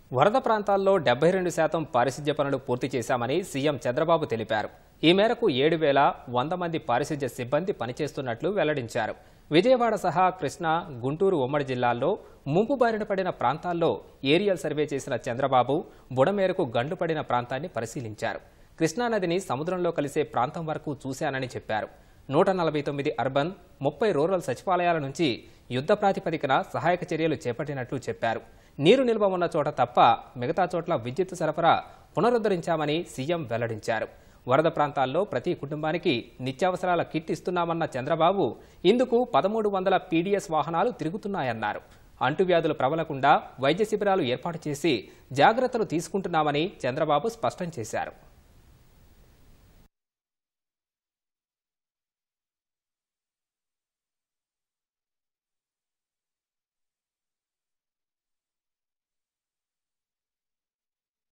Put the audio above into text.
వరద ప్రాంతాల్లో 72% పారిశుధ్య పనులు పూర్తి చేశామని సీఎం చంద్రబాబు తెలిపారు. ఈ మేరకు 7,100 మంది పారిశుధ్య సిబ్బంది పనిచేస్తున్నట్లు వెల్లడించారు. విజయవాడ సహా కృష్ణా, గుంటూరు ఉమ్మడి జిల్లాల్లో ముంపు బారిన పడిన ప్రాంతాల్లో ఏరియల్ సర్వే చేసిన చంద్రబాబు బుడమేరకు గండ్లు పడిన ప్రాంతాన్ని పరిశీలించారు. కృష్ణానదిని సముద్రంలో కలిసే ప్రాంతం వరకు చూశానని చెప్పారు. 149 అర్బన్, 30 రూరల్ సచివాలయాల నుంచి యుద్ధ ప్రాతిపదికన సహాయక చర్యలు చేపట్టినట్లు చెప్పారు. నీరు నిల్వ ఉన్న చోట తప్ప మిగతా చోట్ల విద్యుత్ సరఫరా పునరుద్ధరించామని సీఎం వెల్లడించారు. వరద ప్రాంతాల్లో ప్రతి కుటుంబానికి నిత్యావసరాల కిట్ ఇస్తున్నామన్న చంద్రబాబు ఇందుకు 1300 పీడీఎస్ వాహనాలు తిరుగుతున్నాయన్నారు. అంటువ్యాధులు ప్రబలకుండా వైద్య శిబిరాలు ఏర్పాటు చేసి జాగ్రత్తలు తీసుకుంటున్నామని చంద్రబాబు స్పష్టం చేశారు.